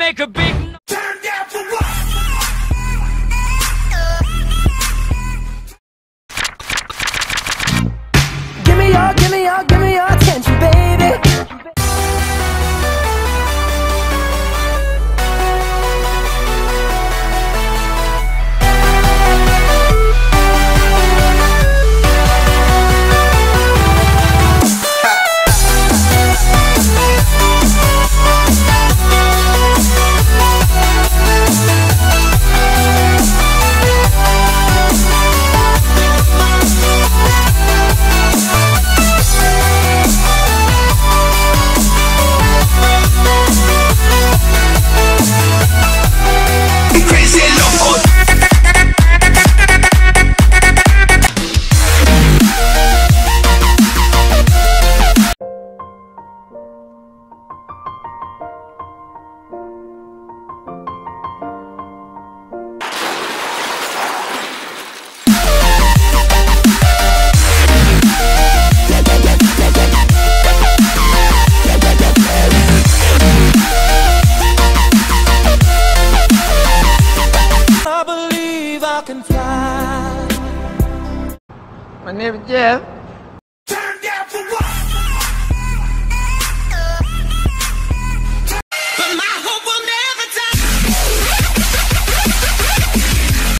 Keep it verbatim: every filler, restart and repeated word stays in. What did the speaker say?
make a big Turn down for what? Give me your, give me your, give me your attention, baby. My name is Jeff.